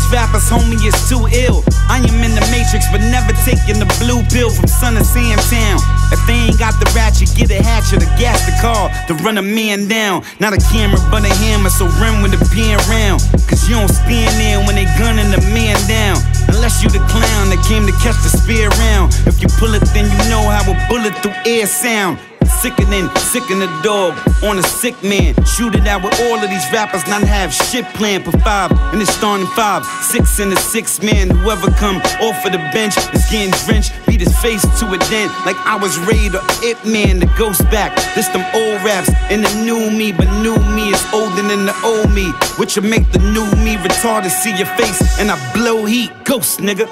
rappers, homie, is too ill. I am in the matrix, but never taking the blue pill from Son of Sam Town. If they ain't got the ratchet, get a hatchet or gas the car to run a man down. Not a camera, but a hammer, so run with the pen round. Cause you don't stand there when they gunning the man down. Unless you the clown that came to catch the spear round. If you pull it, then you know how a bullet through air sound. Sickening, sicken the dog on a sick man. Shoot it out with all of these rappers, not have shit planned for 5. And it's starting 5, 6 in the 6 man. Whoever come off of the bench is getting drenched. Beat his face to a dent like I was Raid or It Man. The ghost back, this them old raps and the new me. But new me is older than the old me, which will make the new me retarded. See your face and I blow heat. Ghost, nigga.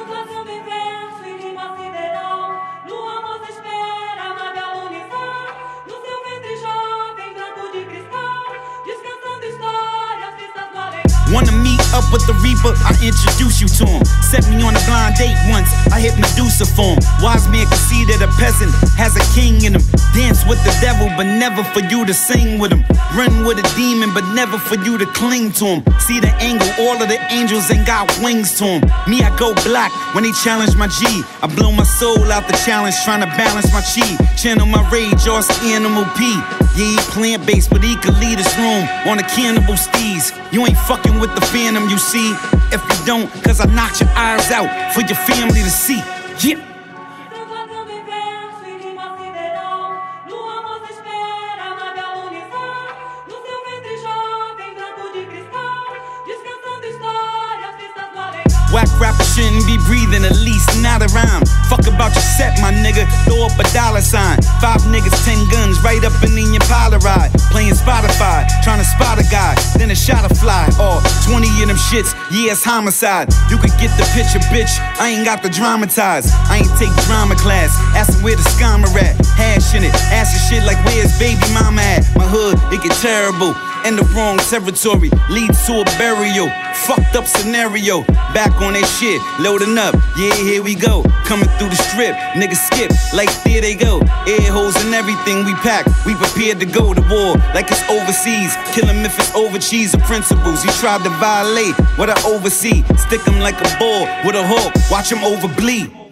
Wanna meet up with the Reaper? I introduce you to him. Set me on a blind date once, I hit Medusa for him. Wise man can see that a peasant has a king in him. Dance with the devil, but never for you to sing with him. Run with a demon, but never for you to cling to him. See the angle, all of the angels ain't got wings to him. Me, I go black when they challenge my G. I blow my soul out the challenge, trying to balance my chi. Channel my rage, or Animal P. Yeah, he plant-based, but he could lead us room on the cannibal steez. You ain't fucking with the phantom, you see. If you don't, cause I knocked your eyes out for your family to see. Yeah. Whack rappers shouldn't be breathing, at least not a rhyme. Fuck about your set, my nigga, throw up a $sign. 5 niggas, 10 guns, right up in your Impala ride. Playing Spotify, trying to spot a guy, then a shot a fly. Or 20 of them shits, yeah, it's homicide. You could get the picture, bitch, I ain't got to dramatize. I ain't take drama class, asking where the scammer at. Hashing it, asking shit like where's baby mama at. My hood, it get terrible, in the wrong territory, leads to a burial. Fucked up scenario, back on that shit, loading up, yeah, here we go. Coming through the strip, niggas skip, like there they go. Air holes and everything we pack, we prepared to go to war, like it's overseas. Kill him if it's over cheese or principles. He tried to violate what I oversee, stick him like a ball with a hawk, watch him overbleed.